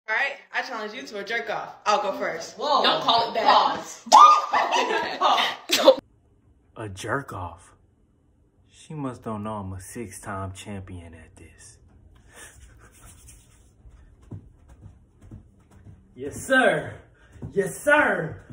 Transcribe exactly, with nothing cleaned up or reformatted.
All right, I challenge you to a jerk off. I'll go first. Whoa. Don't call it that. Pause. A jerk off. She must don't know I'm a six-time champion at this. Yes, sir. Yes, sir.